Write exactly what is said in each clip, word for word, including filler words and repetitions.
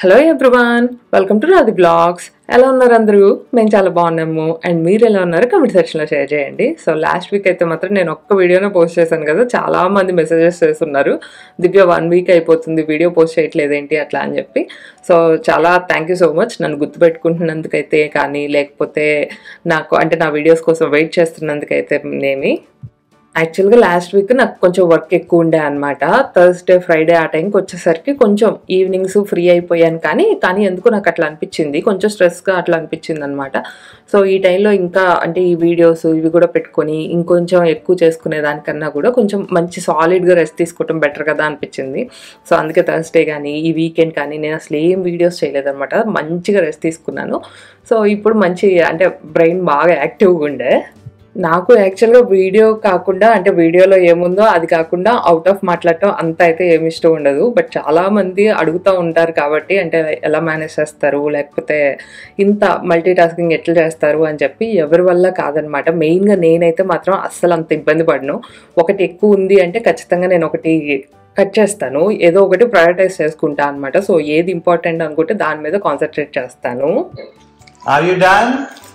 Hello everyone, welcome to Radhi vlogs. ఎలా ఉన్నారు అందరూ? మేము చాలా బాగున్నాము. అండ్ మీరు ఎలా ఉన్నారు కమెంట్ సెక్షన్లో షేర్ చేయండి. సో లాస్ట్ వీక్ అయితే మాత్రం నేను ఒక్క వీడియోనే పోస్ట్ చేశాను కదా, చాలా మంది మెసేజెస్ చేస్తున్నారు, దివ్య వన్ వీక్ అయిపోతుంది వీడియో పోస్ట్ చేయట్లేదు ఏంటి అట్లా అని చెప్పి. సో చాలా థ్యాంక్ యూ సో మచ్ నన్ను గుర్తుపెట్టుకుంటున్నందుకైతే, కానీ లేకపోతే నాకు అంటే నా వీడియోస్ కోసం వెయిట్ చేస్తున్నందుకైతే నేమి. యాక్చువల్గా లాస్ట్ వీక్ నాకు కొంచెం వర్క్ ఎక్కువ ఉండే అనమాట. థర్స్డే ఫ్రైడే ఆ టైంకి వచ్చేసరికి కొంచెం ఈవినింగ్స్ ఫ్రీ అయిపోయాను, కానీ కానీ ఎందుకు నాకు అట్లా అనిపించింది, కొంచెం స్ట్రెస్గా అట్లా అనిపించింది అనమాట. సో ఈ టైంలో ఇంకా అంటే ఈ వీడియోస్ ఇవి కూడా పెట్టుకొని ఇంకొంచెం ఎక్కువ చేసుకునే దానికన్నా కూడా కొంచెం మంచి సాలిడ్గా రెస్ట్ తీసుకోవటం బెటర్ కదా అనిపించింది. సో అందుకే థర్స్డే కానీ ఈ వీకెండ్ కానీ నేను అసలు ఏం వీడియోస్ చేయలేదన్నమాట, మంచిగా రెస్ట్ తీసుకున్నాను. సో ఇప్పుడు మంచి అంటే బ్రెయిన్ బాగా యాక్టివ్గా ఉండే. నాకు యాక్చువల్గా వీడియో కాకుండా అంటే వీడియోలో ఏముందో అది కాకుండా అవుట్ ఆఫ్ మాట్లాడటం అంత అయితే ఏమి ఇష్టం ఉండదు. బట్ చాలామంది అడుగుతూ ఉంటారు కాబట్టి అంటే ఎలా మేనేజ్ చేస్తారు, లేకపోతే ఇంత మల్టీ టాస్కింగ్ ఎట్లా చేస్తారు అని చెప్పి. ఎవరి వల్ల కాదనమాట. మెయిన్గా నేనైతే మాత్రం అస్సలు అంత ఇబ్బంది పడను. ఒకటి ఎక్కువ ఉంది అంటే ఖచ్చితంగా నేను ఒకటి కట్ చేస్తాను, ఏదో ఒకటి ప్రయారిటైజ్ చేసుకుంటాను అనమాట. సో ఏది ఇంపార్టెంట్ అనుకుంటే దాని మీద కాన్సన్ట్రేట్ చేస్తాను. Are you done?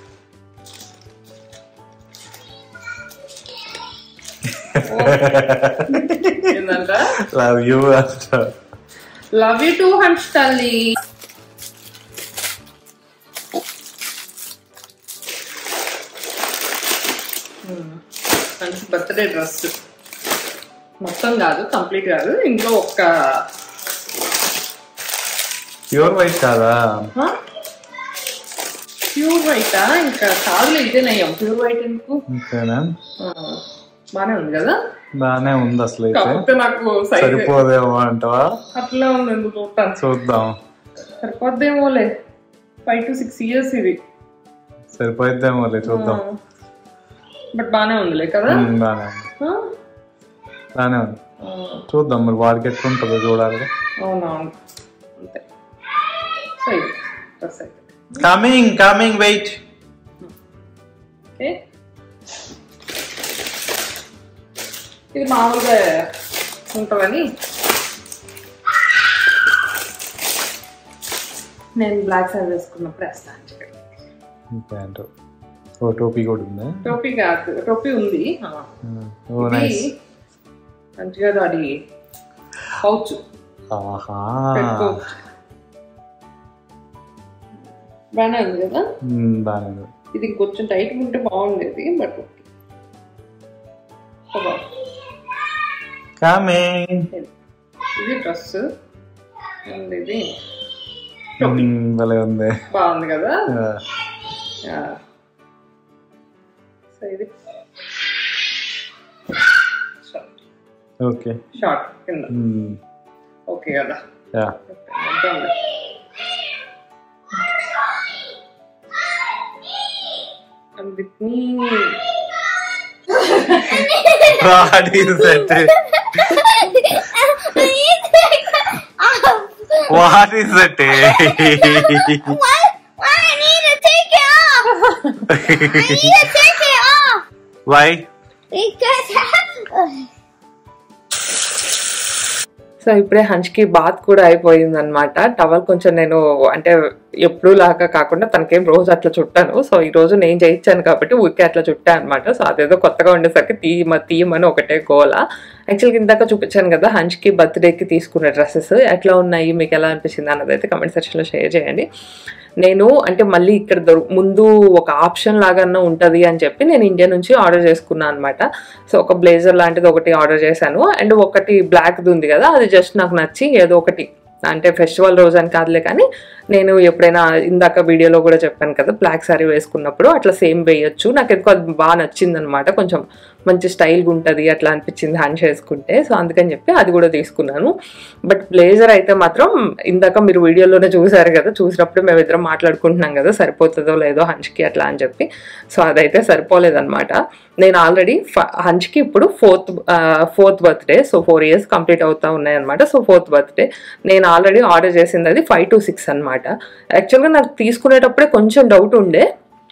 Love you, Asta. Love you too, Hanstali. మంచి బర్త్డే డ్రెస్ మొత్తం కాదు, కంప్లీట్ కాదు, ఇంట్లో ఒక్క ప్యూర్ వైట్ కాదా? ప్యూర్ వైటా? ఇంకా కాదులే, ఇదే నయ్యం. ప్యూర్ వైట్ ఎందుకు? ఓకేనా, బానే ఉంది కదా? బానే ఉంది. అసలు కాకపోతే నాకు సరిపోదేమో అంటావా? అట్లా ఉంది, ఎందుకు చూద్దాం. సరిపోద్దేమోలే, ఫైవ్ టు సిక్స్ ఇయర్స్ ఇది. సరిపోద్దేమోలే, చూద్దాం. బట్ బానే ఉందిలే కదా? బానే ఉంది, బానే ఉంది. చూద్దాం మరి వాడికి ఎట్లుంటుందో చూడాలి. అవునవును, అంతే. Coming coming wait. ఓకే, ఇది మామూలుగా ఉంటుందని నేను బ్లాక్ సైజ్ వేసుకున్నప్పుడు వేస్తాను. ఓ టోపీ కూడా ఉంది. టోపీ కాదు, టోపీ ఉంది మంచిగా, అది పౌచ్ బాగానే ఉంది కదా? బాగానే ఉంది. ఇది కొంచెం టైట్ ఉంటే బాగుండేది, బట్ ఇది డ్రెస్ ఇది భలే ఉంది, బాగుంది కదా? సో ఇది ఓకే, షార్ట్ కింద. ఓకే కదా? And with me what is that? What is that? Why? Why I need to take it off? I need to take it off. Why? Because so ఇప్పుడే హంచ్కి బాత్ కూడా అయిపోయింది అనమాట. Towel కొంచెం నేను అంటే ఎప్పుడు లాగా కాకుండా తనకేం రోజు అట్లా చుట్టాను. సో ఈ రోజు నేను చేయించాను కాబట్టి ఊరికే అట్లా చుట్టా అనమాట. సో అదేదో కొత్తగా ఉండేసరికి తీయమ తీయమని ఒకటే గోల. యాక్చువల్గా ఇందాక చూపించాను కదా హంచ్కి బర్త్డేకి తీసుకున్న డ్రెస్సెస్ ఎట్లా ఉన్నాయి, మీకు ఎలా అనిపించింది అన్నది అయితే కమెంట్ సెక్షన్లో షేర్ చేయండి. నేను అంటే మళ్ళీ ఇక్కడ దొరు ముందు ఒక ఆప్షన్ లాగా ఉంటుంది అని చెప్పి నేను ఇండియా నుంచి ఆర్డర్ చేసుకున్నాను అనమాట. సో ఒక బ్లేజర్ లాంటిది ఒకటి ఆర్డర్ చేశాను, అండ్ ఒకటి బ్లాక్ది ఉంది కదా, అది జస్ట్ నాకు నచ్చి ఏదో ఒకటి అంటే ఫెస్టివల్ రోజు అని కాదులే, కానీ నేను ఎప్పుడైనా ఇందాక వీడియోలో కూడా చెప్పాను కదా బ్లాక్ శారీ వేసుకున్నప్పుడు అట్లా సేమ్ వేయొచ్చు. నాకు ఎందుకు అది బాగా నచ్చింది అనమాట, కొంచెం మంచి స్టైల్గా ఉంటుంది అట్లా అనిపించింది హ్యాండ్ చేసుకుంటే. సో అందుకని చెప్పి అది కూడా తీసుకున్నాను. బట్ బ్లేజర్ అయితే మాత్రం ఇందాక మీరు వీడియోలోనే చూసారు కదా, చూసినప్పుడు మేమిద్దరం మాట్లాడుకుంటున్నాం కదా సరిపోతుందో లేదో హంచ్కి అట్లా అని చెప్పి. సో అదైతే సరిపోలేదన్నమాట. నేను ఆల్రెడీ హంచ్కి ఇప్పుడు fourth fourth birthday, so four years complete అవుతా ఉన్నాయన్నమాట. సో ఫోర్త్ బర్త్డే నేను ఆల్రెడీ ఆర్డర్ చేసింది అది ఫైవ్ టు సిక్స్ అనమాట. యాక్చువల్గా నాకు తీసుకునేటప్పుడే కొంచెం డౌట్ ఉండే,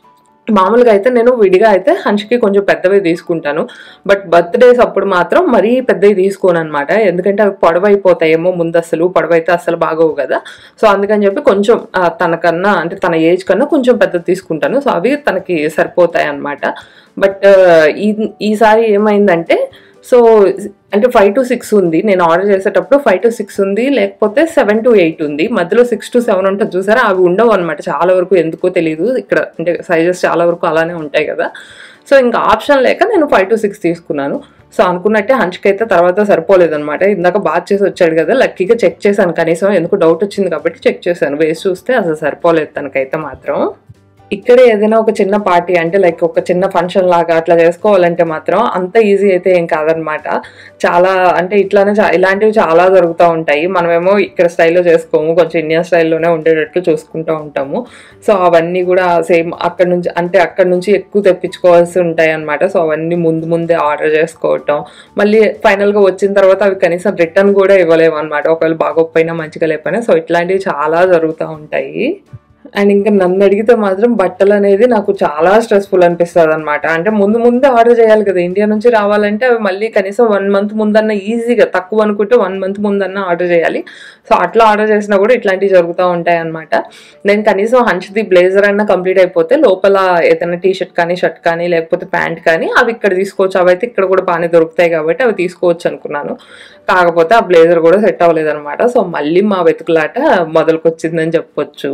మామూలుగా అయితే నేను విడిగా అయితే హన్ష్కి కొంచెం పెద్దవి తీసుకుంటాను. బట్ బర్త్డేస్ అప్పుడు మాత్రం మరీ పెద్దవి తీసుకోను అనమాట. ఎందుకంటే అవి పొడవైపోతాయేమో ముందు, అసలు పొడవైతే అసలు బాగోవు కదా. సో అందుకని చెప్పి కొంచెం తనకన్నా అంటే తన ఏజ్ కన్నా కొంచెం పెద్దది తీసుకుంటాను. సో అవి తనకి సరిపోతాయి అనమాట. బట్ ఈ ఈసారి ఏమైందంటే సో అంటే ఫైవ్ టు సిక్స్ ఉంది, నేను ఆర్డర్ చేసేటప్పుడు ఫైవ్ టు సిక్స్ ఉంది, లేకపోతే సెవెన్ టు ఎయిట్ ఉంది, మధ్యలో సిక్స్ టు సెవెన్ ఉంటుంది చూసారా, అవి ఉండవు అనమాట చాలా వరకు. ఎందుకో తెలియదు, ఇక్కడ అంటే సైజెస్ చాలా వరకు అలానే ఉంటాయి కదా. సో ఇంకా ఆప్షన్ లేక నేను ఫైవ్ టు సిక్స్ తీసుకున్నాను. సో అనుకున్నట్టే హన్ష్కి అయితే తర్వాత సరిపోలేదనమాట. ఇందాక బాత్ చేసి వచ్చాడు కదా, లక్కీగా చెక్ చేశాను కనీసం, ఎందుకు డౌట్ వచ్చింది కాబట్టి చెక్ చేశాను. వేసి చూస్తే అసలు సరిపోలేదు తనకైతే మాత్రం. ఇక్కడే ఏదైనా ఒక చిన్న పార్టీ అంటే లైక్ ఒక చిన్న ఫంక్షన్ లాగా అట్లా చేసుకోవాలంటే మాత్రం అంత ఈజీ అయితే ఏం కాదనమాట. చాలా అంటే ఇట్లానే ఇలాంటివి చాలా జరుగుతూ ఉంటాయి. మనమేమో ఇక్కడ స్టైల్లో చేసుకోము, కొంచెం ఇండియన్ స్టైల్లోనే ఉండేటట్లు చూసుకుంటూ ఉంటాము. సో అవన్నీ కూడా సేమ్ అక్కడ నుంచి అంటే అక్కడ నుంచి ఎక్కువ తెప్పించుకోవాల్సి ఉంటాయి అనమాట. సో అవన్నీ ముందు ముందే ఆర్డర్ చేసుకోవటం, మళ్ళీ ఫైనల్గా వచ్చిన తర్వాత అవి కనీసం రిటర్న్ కూడా ఇవ్వలేము అనమాట, ఒకవేళ బాగోకపోయినా మంచిగా లేకపోయినా. సో ఇట్లాంటివి చాలా జరుగుతూ ఉంటాయి. అండ్ ఇంకా నన్ను అడిగితే మాత్రం బట్టలు అనేది నాకు చాలా స్ట్రెస్ఫుల్ అనిపిస్తుంది అనమాట. అంటే ముందు ముందే ఆర్డర్ చేయాలి కదా, ఇండియా నుంచి రావాలంటే అవి మళ్ళీ కనీసం వన్ మంత్ ముందన్న ఈజీగా, తక్కువ అనుకుంటే వన్ మంత్ ముందన్న ఆర్డర్ చేయాలి. సో అట్లా ఆర్డర్ చేసినా కూడా ఇట్లాంటివి జరుగుతూ ఉంటాయి అనమాట. నేను కనీసం హన్ష్ది బ్లేజర్ అన్న కంప్లీట్ అయిపోతే లోపల ఏదైనా టీ షర్ట్ కానీ షర్ట్ కానీ లేకపోతే ప్యాంట్ కానీ అవి ఇక్కడ తీసుకోవచ్చు. అవి అయితే ఇక్కడ కూడా బాగానే దొరుకుతాయి కాబట్టి అవి తీసుకోవచ్చు అనుకున్నాను. కాకపోతే ఆ బ్లేజర్ కూడా సెట్ అవ్వలేదు అనమాట. సో మళ్ళీ మా వెతుకులాట మొదలుకొచ్చిందని చెప్పొచ్చు.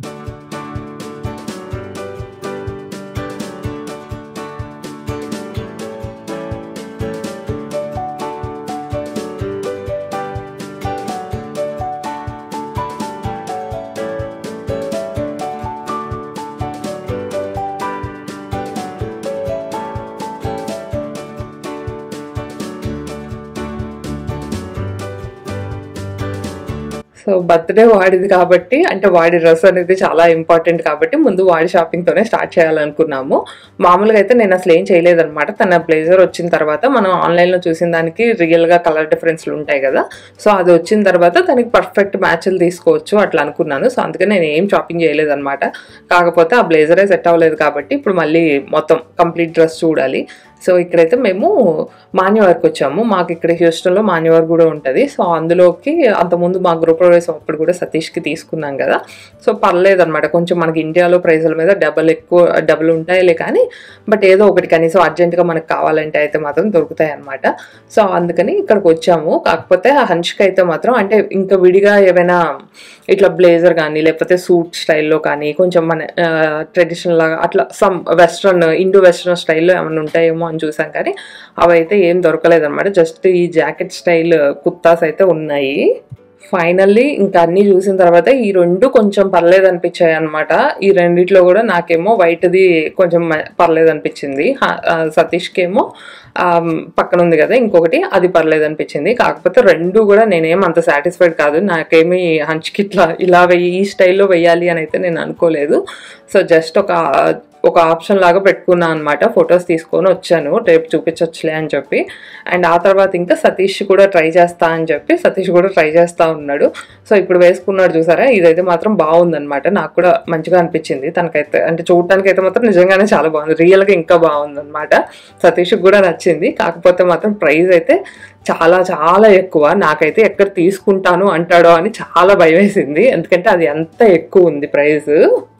సో బర్త్డే వాడిది కాబట్టి అంటే వాడి డ్రెస్ అనేది చాలా ఇంపార్టెంట్ కాబట్టి ముందు వాడి షాపింగ్తోనే స్టార్ట్ చేయాలనుకున్నాము. మామూలుగా అయితే నేను అసలు ఏం చేయలేదన్నమాట. తన బ్లేజర్ వచ్చిన తర్వాత మనం ఆన్లైన్లో చూసిన దానికి రియల్గా కలర్ డిఫరెన్స్లు ఉంటాయి కదా, సో అది వచ్చిన తర్వాత తనకి పర్ఫెక్ట్ మ్యాచ్లు తీసుకోవచ్చు అట్లా అనుకున్నాను. సో అందుకని నేను ఏం షాపింగ్ చేయలేదన్నమాట. కాకపోతే ఆ బ్లేజరే సెట్ అవ్వలేదు కాబట్టి ఇప్పుడు మళ్ళీ మొత్తం కంప్లీట్ డ్రెస్ చూడాలి. సో ఇక్కడైతే మేము మాన్యవర్కి వచ్చాము. మాకు ఇక్కడ హ్యూస్టన్లో మాన్యవర్ కూడా ఉంటుంది. సో అందులోకి అంతకుముందు మా గృహ ప్రవేశం అప్పుడు కూడా సతీష్కి తీసుకున్నాం కదా. సో పర్లేదు అనమాట, కొంచెం మనకి ఇండియాలో ప్రైజుల మీద డబల్ ఎక్కువ డబుల్ ఉంటాయిలే కానీ బట్ ఏదో ఒకటి కనీసం అర్జెంటుగా మనకు కావాలంటే అయితే మాత్రం దొరుకుతాయి అనమాట. సో అందుకని ఇక్కడికి వచ్చాము. కాకపోతే హన్ష్కి అయితే మాత్రం అంటే ఇంకా విడిగా ఏమైనా ఇట్లా బ్లేజర్ కానీ లేకపోతే సూట్ స్టైల్లో కానీ కొంచెం మన ట్రెడిషనల్ లాగా అట్లా సమ్ వెస్ట్రన్ ఇండో వెస్ట్రన్ స్టైల్లో ఏమైనా ఉంటాయేమో అని చూసాం కానీ అవైతే ఏం దొరకలేదన్నమాట. జస్ట్ ఈ జాకెట్ స్టైల్ కుర్తాస్ అయితే ఉన్నాయి. ఫైనల్లీ ఇంకా అన్ని చూసిన తర్వాత ఈ రెండు కొంచెం పర్లేదు అనిపించాయి అనమాట. ఈ రెండిట్లో కూడా నాకేమో వైట్ది కొంచెం పర్లేదు అనిపించింది, సతీష్కి ఏమో పక్కన ఉంది కదా ఇంకొకటి అది పర్లేదు అనిపించింది. కాకపోతే రెండు కూడా నేనేం అంత సాటిస్ఫైడ్ కాదు. నాకేమీ హన్ష్కి ఇట్లా ఇలా వెయ్యి ఈ స్టైల్లో వెయ్యాలి అని అయితే నేను అనుకోలేదు. సో జస్ట్ ఒక ఒక ఆప్షన్ లాగా పెట్టుకున్నాను అనమాట. ఫొటోస్ తీసుకొని వచ్చాను, రేపు చూపించవచ్చులే అని చెప్పి. అండ్ ఆ తర్వాత ఇంకా సతీష్ కూడా ట్రై చేస్తా అని చెప్పి సతీష్ కూడా ట్రై చేస్తూ ఉన్నాడు. సో ఇప్పుడు వేసుకున్నాడు చూసారా, ఇదైతే మాత్రం బాగుందనమాట. నాకు కూడా మంచిగా అనిపించింది. తనకైతే అంటే చూడటానికి అయితే మాత్రం నిజంగానే చాలా బాగుంది, రియల్గా ఇంకా బాగుందనమాట. సతీష్కి కూడా నచ్చింది. కాకపోతే మాత్రం ప్రైస్ అయితే చాలా చాలా ఎక్కువ. నాకైతే ఎక్కడ తీసుకుంటాను అంటాడో అని చాలా భయం వేసింది, ఎందుకంటే అది ఎంత ఎక్కువ ఉంది ప్రైస్.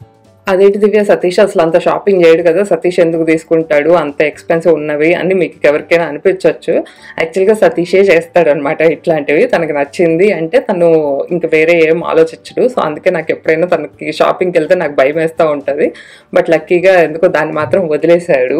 అదేంటి దివ్య, సతీష్ అసలు అంత షాపింగ్ చేయడు కదా, సతీష్ ఎందుకు తీసుకుంటాడు అంత ఎక్స్పెన్సివ్ ఉన్నవి అని మీకు ఎవరికైనా అనిపించవచ్చు. యాక్చువల్గా సతీషే చేస్తాడు అనమాట ఇట్లాంటివి. తనకు నచ్చింది అంటే తను ఇంక వేరే ఏం ఆలోచించడు. సో అందుకే నాకు ఎప్పుడైనా తనకి షాపింగ్కి వెళ్తే నాకు భయం వేస్తూ ఉంటుంది. బట్ లక్కీగా ఎందుకో దాన్ని మాత్రం వదిలేశాడు.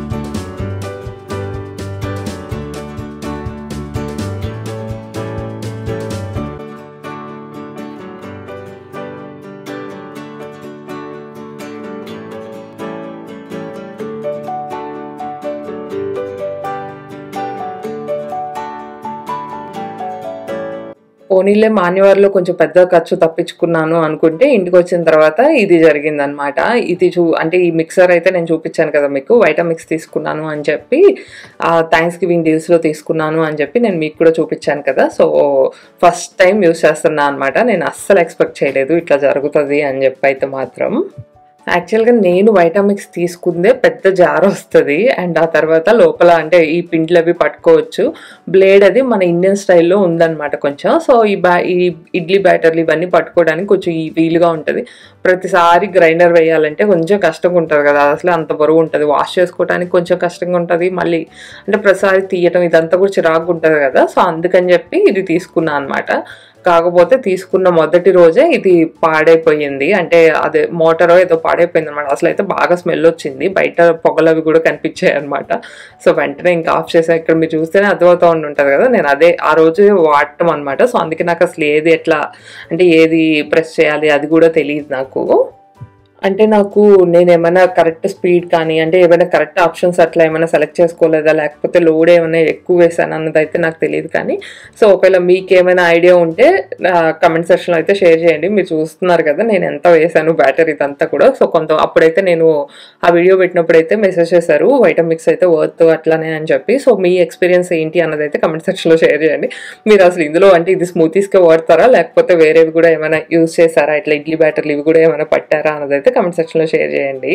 పోనీలే మాన్యవర్లో కొంచెం పెద్ద ఖర్చు తప్పించుకున్నాను అనుకుంటే ఇంటికి వచ్చిన తర్వాత ఇది జరిగిందనమాట. ఇది చూ అంటే ఈ మిక్సర్ అయితే నేను చూపించాను కదా మీకు, వైటామిక్స్ తీసుకున్నాను అని చెప్పి థ్యాంక్స్ గివింగ్ డీల్స్లో తీసుకున్నాను అని చెప్పి నేను మీకు కూడా చూపించాను కదా. సో ఫస్ట్ టైం యూస్ చేస్తున్నా అనమాట. నేను అస్సలు ఎక్స్పెక్ట్ చేయలేదు ఇట్లా జరుగుతుంది అని చెప్పి అయితే మాత్రం. యాక్చువల్‌గా నేను వైటామిక్స్ తీసుకుందే పెద్ద జార్ వస్తది. అండ్ ఆ తర్వాత లోపల అంటే ఈ పిండిలవి పట్టుకోవచ్చు. బ్లేడ్ అది మన ఇండియన్ స్టైల్‌లో ఉందన్నమాట కొంచెం. సో ఈ బ్యా ఈ ఇడ్లీ బ్యాటర్లు ఇవన్నీ పట్టుకోవడానికి కొంచెం ఈ వీలుగా ఉంటది. ప్రతిసారి గ్రైండర్ వేయాలంటే కొంచెం కష్టంగా ఉంటది కదా! అసలే అంత బరువు ఉంటది. వాష్ చేసుకోవడానికి కొంచెం కష్టంగా ఉంటది. మళ్ళీ అంటే ప్రతిసారి తీయటం ఇదంతా కూడా చిరాకుగా ఉంటది కదా! సో అందుకని చెప్పి ఇది తీసుకున్నా అన్నమాట. కాకపోతే తీసుకున్న మొదటి రోజే ఇది పాడైపోయింది. అంటే అదే మోటారో ఏదో పాడైపోయిందనమాట. అసలైతే బాగా స్మెల్ వచ్చింది. బయట పొగలవి కూడా కనిపించాయన్నమాట. సో వెంటనే ఇంకా ఆఫ్ చేసా. ఇక్కడ మీరు చూస్తేనే అర్థమవుతా ఉంటది కదా! నేను అదే ఆ రోజు వాడటం అనమాట. సో అందుకే నాకు అసలు ఏది ఎట్లా అంటే ఏది ప్రెస్ చేయాలి అది కూడా తెలియదు నాకు. అంటే నాకు నేనేమైనా కరెక్ట్ స్పీడ్ కానీ అంటే ఏమైనా కరెక్ట్ ఆప్షన్స్ అట్లా ఏమైనా సెలెక్ట్ చేసుకోలేదా, లేకపోతే లోడ్ ఏమైనా ఎక్కువ వేసాను అన్నదైతే నాకు తెలియదు. కానీ సో ఒకవేళ మీకు ఏమైనా ఐడియా ఉంటే కమెంట్ సెక్షన్లో అయితే షేర్ చేయండి. మీరు చూస్తున్నారు కదా నేను ఎంత వేసాను బ్యాటరీ ఇదంతా కూడా. సో కొంత అప్పుడైతే నేను ఆ వీడియో పెట్టినప్పుడు అయితే మెసేజ్ చేశారు వైటామిక్స్ అయితే వర్త్ అట్లానే అని చెప్పి. సో మీ ఎక్స్పీరియన్స్ ఏంటి అన్నదైతే కమెంట్ సెక్షన్లో షేర్ చేయండి. మీరు అసలు ఇందులో అంటే ఇది స్మూతీస్కే వాడతారా, లేకపోతే వేరేవి కూడా ఏమైనా యూజ్ చేశారా, ఇట్లా ఇడ్లీ బ్యాటర్లు ఇవి కూడా ఏమైనా పట్టారా అన్నదైతే కమెంట్ సెక్షన్ లో షేర్ చేయండి.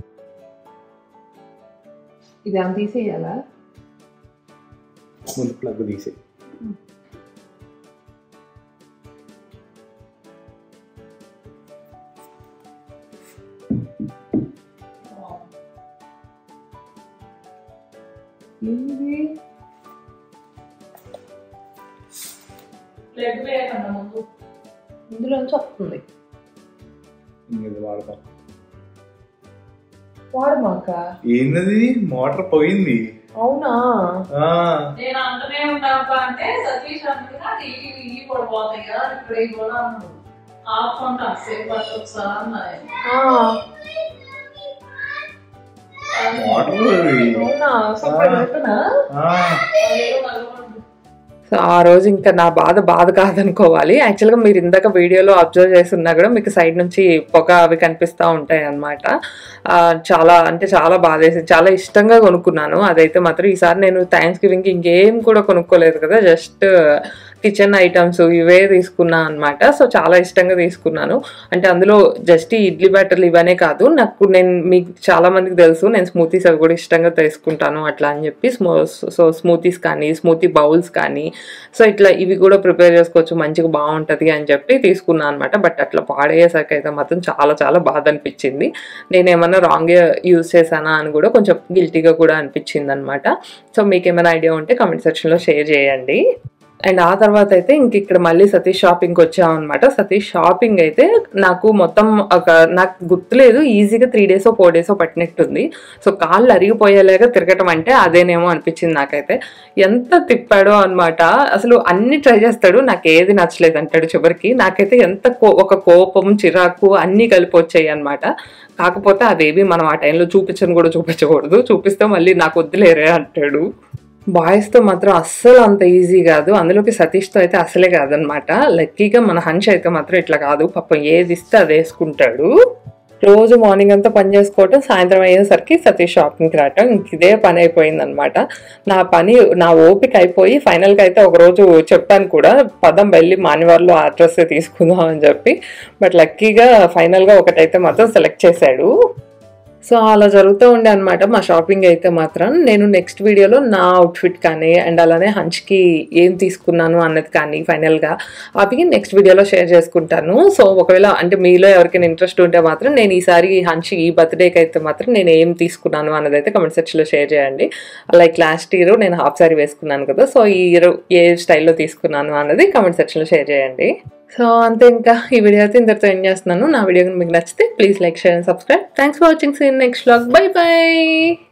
ఇది అంత తీసేయాలా? ముందు ప్లగ్ తీసే. ఇందులోంచి వస్తుంది. ఇది వాడతాం. వాడమాక ఏంది మోటార్ పోయింది. అవునా? నేను అంటనే ఉంటాను అంటే సతీష్ అనుకున్నా ఇవి కూడా పోతాయి కదా ఇక్కడ ఇవి కూడా అన్నాడు ఆఫ్ ఉంటా సేపు ఒకసారి అన్నాయి. సో ఆ రోజు ఇంకా నా బాధ బాధ కాదనుకోవాలి. యాక్చువల్గా మీరు ఇందాక వీడియోలో అబ్జర్వ్ చేస్తున్నా కూడా మీకు సైడ్ నుంచి పొగ అవి కనిపిస్తూ ఉంటాయి అన్నమాట. చాలా అంటే చాలా బాధ వేసింది. చాలా ఇష్టంగా కొనుక్కున్నాను అదైతే మాత్రం. ఈసారి నేను థ్యాంక్స్ గివింగ్కి ఇంకేం కూడా కొనుక్కోలేదు కదా, జస్ట్ కిచెన్ ఐటమ్స్ ఇవే తీసుకున్నా అనమాట. సో చాలా ఇష్టంగా తీసుకున్నాను. అంటే అందులో జస్ట్ ఇడ్లీ బ్యాటర్లు ఇవనే కాదు, నాకు నేను మీకు చాలా మందికి తెలుసు నేను స్మూతీస్ అవి కూడా ఇష్టంగా తీసుకుంటాను అట్లా అని చెప్పి. స్మూ సో స్మూతీస్ కానీ స్మూతీ బౌల్స్ కానీ సో ఇట్లా ఇవి కూడా ప్రిపేర్ చేసుకోవచ్చు, మంచిగా బాగుంటుంది అని చెప్పి తీసుకున్నాను అనమాట. బట్ అట్లా పాడయ్యేసరికి అయితే మాత్రం చాలా చాలా బాధ అనిపించింది. నేనేమన్నా రాంగ్గా యూజ్ చేశానా అని కూడా కొంచెం గిల్టీగా కూడా అనిపించింది అనమాట. సో మీకు ఏమైనా ఐడియా ఉంటే కామెంట్ సెక్షన్లో షేర్ చేయండి. అండ్ ఆ తర్వాత అయితే ఇంక ఇక్కడ మళ్ళీ సతీష్ షాపింగ్కి వచ్చామన్నమాట. సతీష్ షాపింగ్ అయితే నాకు మొత్తం ఒక నాకు గుర్తులేదు, ఈజీగా త్రీ డేసో ఫోర్ డేసో పట్టినట్టుంది. సో కాళ్ళు అరిగిపోయేలాగా తిరగటం అంటే అదేనేమో అనిపించింది నాకైతే. ఎంత తిప్పాడో అనమాట. అసలు అన్ని ట్రై చేస్తాడు, నాకు ఏది నచ్చలేదు అంటాడు చివరికి. నాకైతే ఎంత కో ఒక కోపం చిరాకు అన్నీ కలిపి వచ్చాయి అనమాట. కాకపోతే అదేవి మనం ఆ టైంలో చూపించని కూడా చూపించకూడదు, చూపిస్తే మళ్ళీ నాకు వద్దులేరే అంటాడు. బాయ్స్తో మాత్రం అస్సలు అంత ఈజీ కాదు, అందులోకి సతీష్తో అయితే అసలే కాదనమాట. లక్కీగా మన హన్ష్ అయితే మాత్రం ఇట్లా కాదు, పాపం ఏది ఇస్తే అది వేసుకుంటాడు. రోజు మార్నింగ్ అంతా పని చేసుకోవటం, సాయంత్రం అయ్యేసరికి సతీష్ షాపింగ్కి రావటం, ఇంక ఇదే పని అయిపోయింది అనమాట. నా పని నా ఓపిక అయిపోయి ఫైనల్గా అయితే ఒకరోజు చెప్పాను కూడా, పదం వెళ్ళి మానివార్లో ఆ డ్రెస్ తీసుకుందాం అని చెప్పి. బట్ లక్కీగా ఫైనల్గా ఒకటైతే మాత్రం సెలెక్ట్ చేశాడు. సో అలా జరుగుతూ ఉండే అనమాట మా షాపింగ్ అయితే మాత్రం. నేను నెక్స్ట్ వీడియోలో నా అవుట్ఫిట్ కానీ అండ్ అలానే హన్ష్కి ఏం తీసుకున్నాను అన్నది కానీ ఫైనల్గా అవి నెక్స్ట్ వీడియోలో షేర్ చేసుకుంటాను. సో ఒకవేళ అంటే మీలో ఎవరికైనా ఇంట్రెస్ట్ ఉంటే మాత్రం నేను ఈసారి హన్ష్ ఈ బర్త్డేకి అయితే మాత్రం నేను ఏం తీసుకున్నాను అన్నది అయితే కమెంట్ సెక్షన్లో షేర్ చేయండి. లైక్ లాస్ట్ ఇయర్ నేను హాఫ్ సారీ వేసుకున్నాను కదా, సో ఈ ఇయర్ ఏ స్టైల్లో తీసుకున్నాను అన్నది కమెంట్ సెక్షన్లో షేర్ చేయండి. సో అంతే, ఇంకా ఈ వీడియో అయితే ఇంతటితో ఎండ్ చేస్తున్నాను. నా వీడియో మీకు నచ్చితే please like, share and subscribe. Thanks for watching. See you next vlog. Bye by.